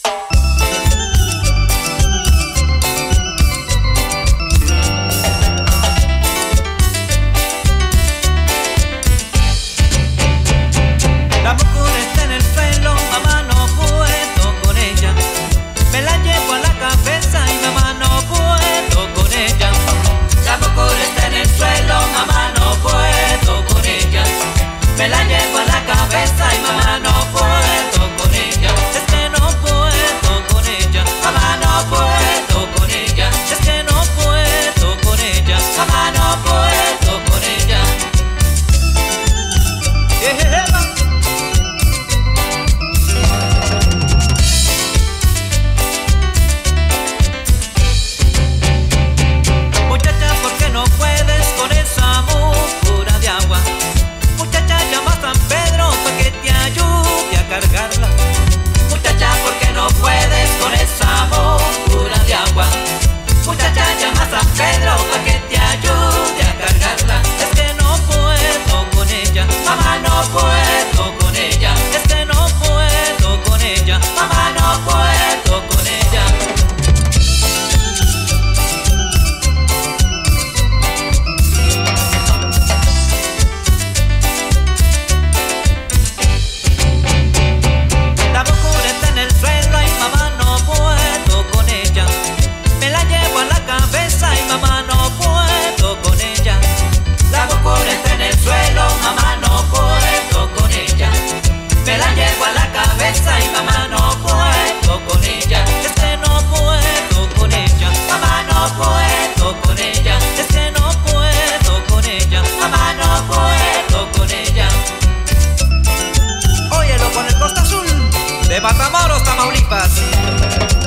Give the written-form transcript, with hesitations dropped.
La mujer está en el suelo, mamá no puedo con ella. Me la llevo a la cabeza y mamá no puedo con ella. La mujer está en el suelo, mamá no puedo con ella. Me la llevo a la cabeza y mamá no puedo con ella. Es que no puedo con ella, mamá no puedo con ella. Es que no puedo con ella, mamá no puedo con ella. Muchacha, ¿por qué no puedes con esa muscura de agua? Muchacha, llama a San Pedro para que te ayude a cargarla. Muchacha, ¿por qué no puedes con esa muscura de agua? Muchacha, llama a San Pedro para que te ayude a cargarla. Es que no puedo con ella, mamá no puedo con ella. Es que no puedo con ella, mamá no puedo con ella. La mujer está en el suelo y mamá no puedo con ella. Me la llevo a la cabeza y mamá no puedo con ella. La mujer está en el suelo, mamá no puedo con ella. Me la llevo a la cabeza y mamá no puedo con ella. Es que no puedo con ella, mamá no puedo con ella. Es que no puedo con ella, mamá no puedo con ella. Óyelo con el Costa Azul de Matamoros, Tamaulipas.